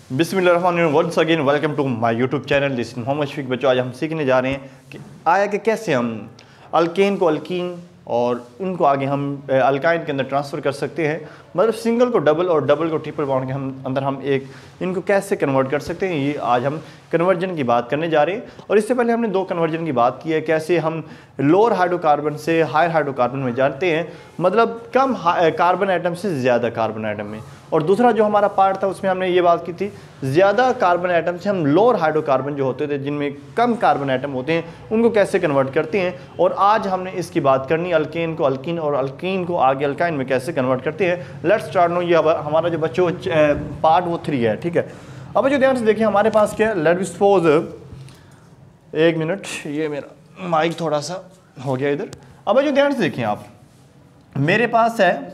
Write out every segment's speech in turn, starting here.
बिस्मिल्लाहिर्रहमानिर्रहीम। Once again welcome to my YouTube channel. This Mohammad Shafiq. बच्चों, आज हम सीखने जा रहे हैं कि आया कि कैसे हम अल्केन को अल्कीन और उनको आगे हम अल्काइन के अंदर ट्रांसफ़र कर सकते हैं। मतलब सिंगल को डबल और डबल को ट्रिपल बॉन्ड के हम अंदर हम एक इनको कैसे कन्वर्ट कर सकते हैं, ये आज हम कन्वर्जन की बात करने जा रहे हैं। और इससे पहले हमने दो कन्वर्जन की बात की है, कैसे हम लोअर हाइड्रोकार्बन से हायर हाइड्रोकार्बन में जाते हैं, मतलब कम कार्बन आइटम से ज़्यादा कार्बन आइटम में। और दूसरा जो हमारा पार्ट था उसमें हमने ये बात की थी, ज़्यादा कार्बन आइटम से हम लोअर हाइड्रोकार्बन जो होते थे जिनमें कम कार्बन आइटम होते हैं उनको कैसे कन्वर्ट करते हैं। और आज हमने इसकी बात करनी अल्केन को अल्कीन और अल्कीन को आगे अल्काइन में कैसे कन्वर्ट करते हैं। Let's start now. ये हमारा जो बच्चों पार्ट वो 3 है, ठीक है। अब जो ध्यान से देखिए हमारे पास क्या है, लेट्स सपोज, एक मिनट, ये मेरा माइक थोड़ा सा हो गया इधर। अब जो ध्यान से देखिए आप, मेरे पास है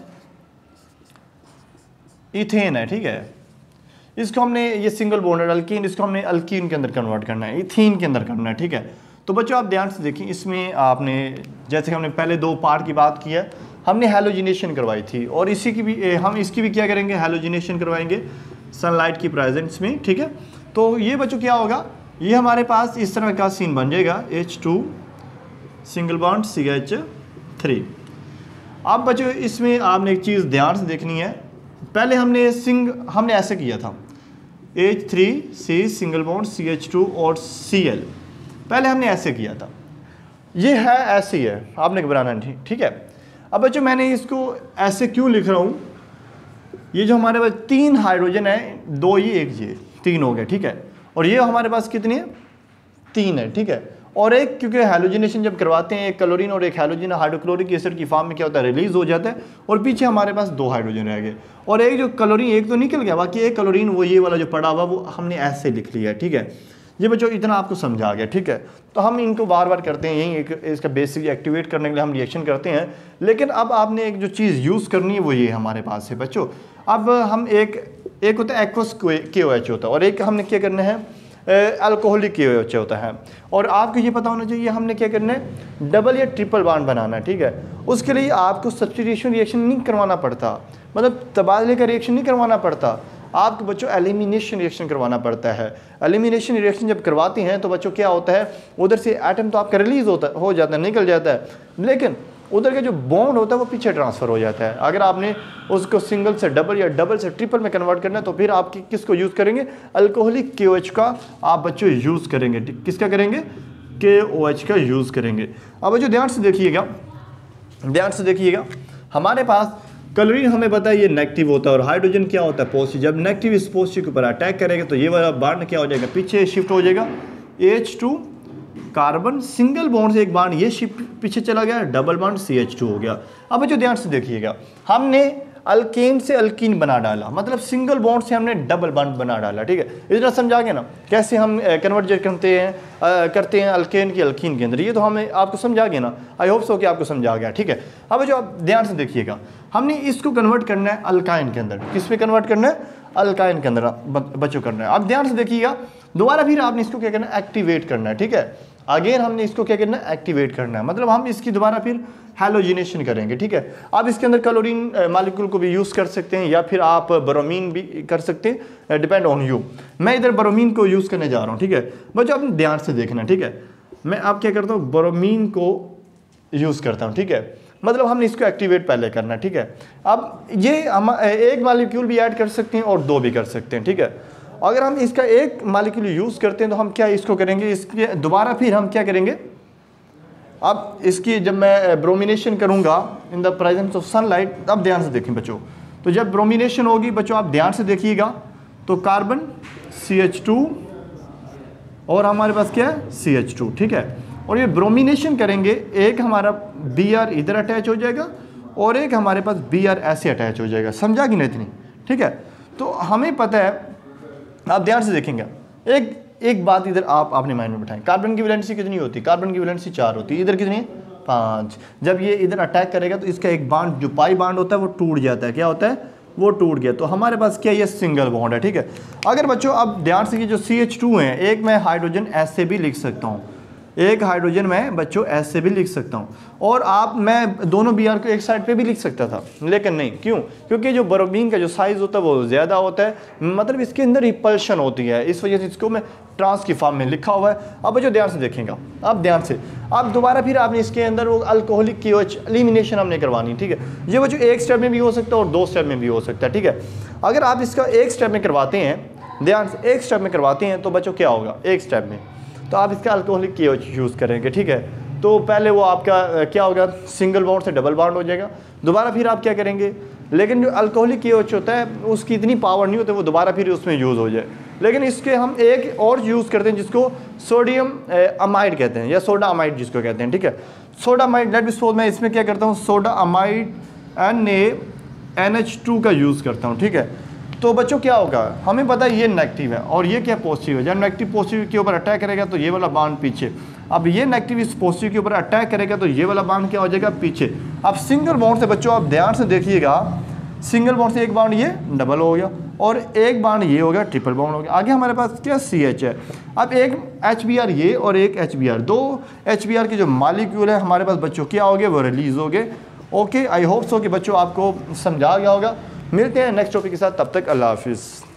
इथेन है, ठीक है। इसको हमने ये सिंगल बॉन्डेड अल्कीन, इसको हमने अल्कीन के अंदर कन्वर्ट करना है, इथीन के अंदर करना है, ठीक है। तो बच्चों आप ध्यान से देखिए, इसमें आपने जैसे हमने पहले 2 पार्ट की बात की है, हमने हैलोजिनेशन करवाई थी और इसी की भी हम इसकी भी क्या करेंगे, हैलोजिनेशन करवाएंगे सनलाइट की प्रेजेंस में, ठीक है। तो ये बच्चों क्या होगा, ये हमारे पास इस तरह का सीन बन जाएगा, H2 सिंगल बॉन्ड CH3। अब बच्चों इसमें आपने एक चीज़ ध्यान से देखनी है, पहले हमने ऐसे किया था, H3C सिंगल बॉन्ड CH2 और Cl, पहले हमने ऐसे किया था। ये है ऐसे ही है, आपने घबराना नहीं, ठीक है। अब बच्चों मैंने इसको ऐसे क्यों लिख रहा हूँ, ये जो हमारे पास 3 हाइड्रोजन है, 2 ये 1 ये 3 हो गए, ठीक है। और ये हमारे पास कितनी है, 3 है, ठीक है। और एक क्योंकि हैलोजिनेशन जब करवाते हैं, एक क्लोरीन और एक हैलोजन हाइड्रोक्लोरिक एसिड की फॉर्म में क्या होता है, रिलीज हो जाता है और पीछे हमारे पास 2 हाइड्रोजन रह गए। और एक जो क्लोरीन एक तो निकल गया, बाकी एक क्लोरीन वो ये वाला जो पड़ा हुआ वो हमने ऐसे लिख लिया है, ठीक है। ये बच्चों इतना आपको समझा गया, ठीक है। तो हम इनको बार बार करते हैं, यही एक इसका बेसिक एक्टिवेट करने के लिए हम रिएक्शन करते हैं। लेकिन अब आपने एक जो चीज़ यूज़ करनी है वो ये हमारे पास है बच्चों। अब हम एक होता है एक्वस KOH होता है और एक हमने क्या करना है, अल्कोहलिक KOH होता है। और आपको ये पता होना चाहिए हमने क्या करना है, डबल या ट्रिपल बॉन्ड बनाना है, ठीक है। उसके लिए आपको सब्स्टिट्यूशन रिएक्शन नहीं करवाना पड़ता, मतलब तबादले का रिएक्शन नहीं करवाना पड़ता, आपको बच्चों एलिमिनेशन रिएक्शन करवाना पड़ता है। एलिमिनेशन रिएक्शन जब करवाते हैं तो बच्चों क्या होता है, उधर से एटम तो आपका रिलीज हो जाता है, निकल जाता है, लेकिन उधर का जो बॉन्ड होता है वो पीछे ट्रांसफ़र हो जाता है। अगर आपने उसको सिंगल से डबल या डबल से ट्रिपल में कन्वर्ट करना है तो फिर आप किसको यूज़ करेंगे, अल्कोहलिक KOH का आप बच्चों यूज़ करेंगे। किसका करेंगे, KOH का यूज़ करेंगे। अब बच्चों ध्यान से देखिएगा, हमारे पास क्लोरीन हमें पता है ये नेगेटिव होता है और हाइड्रोजन क्या होता है, पॉजिटिव। जब नेगेटिव इस पॉजिटिव के ऊपर अटैक करेगा तो ये वाला बॉन्ड क्या हो जाएगा, पीछे शिफ्ट हो जाएगा। H2 कार्बन सिंगल बॉन्ड से एक बॉन्ड ये शिफ्ट पीछे चला गया, डबल बॉन्ड CH2 हो गया। अब जो ध्यान से देखिएगा, हमने अल्केन से अल्कीन बना डाला, मतलब सिंगल बॉन्ड से हमने डबल बॉन्ड बना डाला, ठीक है। इतना समझा गया ना कैसे हम कन्वर्ट करते हैं अल्केन की अल्कीन के अंदर, ये तो हमें आपको समझा गया ना। आई होप सो कि आपको समझा गया, ठीक है। अब जो आप ध्यान से देखिएगा, हमने इसको कन्वर्ट करना है अल्काइन के अंदर। किस पे कन्वर्ट करना है, अल्काइन के अंदर बच्चों करना है। अब ध्यान से देखिएगा, दोबारा फिर आपने इसको क्या करना है, एक्टिवेट करना है, ठीक है। अगेन हमने इसको क्या करना है, एक्टिवेट करना है, मतलब हम इसकी दोबारा फिर हैलोजिनेशन करेंगे, ठीक है। आप इसके अंदर क्लोरीन मॉलिक्यूल को भी यूज़ कर सकते हैं या फिर आप ब्रोमीन भी कर सकते हैं, डिपेंड ऑन यू। मैं इधर ब्रोमीन को यूज़ करने जा रहा हूँ, ठीक है। बच्चों आपने ध्यान से देखना, ठीक है। मैं आप क्या करता हूँ, ब्रोमीन को यूज़ करता हूँ, ठीक है। मतलब हमने इसको एक्टिवेट पहले करना है, ठीक है। अब ये हम एक मॉलिक्यूल भी ऐड कर सकते हैं और 2 भी कर सकते हैं, ठीक है। अगर हम इसका एक मॉलिक्यूल यूज़ करते हैं तो हम क्या इसको करेंगे, इसके दोबारा फिर हम क्या करेंगे, अब इसकी जब मैं ब्रोमिनेशन करूंगा in the presence of sunlight, अब ध्यान से देखें बच्चों, तो जब ब्रोमिनेशन होगी बच्चों आप ध्यान से देखिएगा, तो कार्बन CH2 और हमारे पास क्या है, CH2, ठीक है। और ये ब्रोमिनेशन करेंगे, एक हमारा Br इधर अटैच हो जाएगा और एक हमारे पास Br ऐसे अटैच हो जाएगा, समझा कि नहीं इतनी, ठीक है। तो हमें पता है, आप ध्यान से देखेंगे, एक बात इधर आप अपने माइंड में बिठाएं, कार्बन की वैलेंसी कितनी होती है, कार्बन की वैलेंसी 4 होती है, इधर कितनी है, 5। जब ये इधर अटैक करेगा तो इसका एक बॉन्ड जो पाई बॉन्ड होता है वो टूट जाता है, क्या होता है, वो टूट गया। तो हमारे पास क्या, ये सिंगल बॉन्ड है, ठीक है। अगर बच्चों अब ध्यान से, ये जो CH2 है, एक मैं हाइड्रोजन ऐसे भी लिख सकता हूँ, एक हाइड्रोजन मैं बच्चों ऐसे भी लिख सकता हूँ, और मैं दोनों Br को एक साइड पे भी लिख सकता था, लेकिन नहीं। क्यों? क्योंकि जो ब्रोमीन का जो साइज़ होता है वो ज़्यादा होता है, मतलब इसके अंदर रिपल्शन होती है, इस वजह से इसको मैं ट्रांस की फॉर्म में लिखा हुआ है। अब बच्चों ध्यान से देखेंगे, अब ध्यान से, अब दोबारा फिर आपने इसके अंदर वो अल्कोहलिक KOH एलिमिनेशन हमने करवानी, ठीक है। ये बच्चों एक स्टेप में भी हो सकता है और 2 स्टेप में भी हो सकता है, ठीक है। अगर आप इसका एक स्टेप में करवाते हैं, ध्यान से, एक स्टेप में करवाते हैं तो बच्चों क्या होगा, एक स्टेप में तो आप इसका अल्कोहलिक KOH यूज़ करेंगे, ठीक है। तो पहले वो आपका क्या होगा, सिंगल बॉन्ड से डबल बॉन्ड हो जाएगा। दोबारा फिर आप क्या करेंगे, लेकिन जो अल्कोहलिक KOH होता है उसकी इतनी पावर नहीं होती वो दोबारा फिर उसमें यूज़ हो जाए। लेकिन इसके हम एक और यूज़ करते हैं जिसको सोडियम अमाइड कहते हैं, या सोडा अमाइड जिसको कहते हैं, ठीक है। Soda amide, let me suppose मैं इसमें क्या करता हूँ, सोडा अमाइड NaNH2 का यूज़ करता हूँ, ठीक है। तो बच्चों क्या होगा, हमें पता है ये नेगेटिव है और ये क्या पॉजिटिव है। जब नेगेटिव पॉजिटिव के ऊपर अटैक करेगा तो ये वाला बॉन्ड पीछे, अब ये नेगेटिव इस पॉजिटिव के ऊपर अटैक करेगा तो ये वाला बॉन्ड क्या हो जाएगा, पीछे। अब सिंगल बॉन्ड से बच्चों आप ध्यान से देखिएगा, सिंगल बॉन्ड से एक बॉन्ड ये डबल हो गया और एक बॉन्ड ये हो गया ट्रिपल बॉन्ड हो गया। आगे हमारे पास क्या CH है। अब एक HBr ये और एक HBr, 2 HBr के जो मॉलिक्यूल है हमारे पास बच्चों क्या हो गए, वो रिलीज हो गए। ओके, आई होप सो कि बच्चों आपको समझा गया होगा। मिलते हैं नेक्स्ट टॉपिक के साथ, तब तक अल्लाह हाफिज़।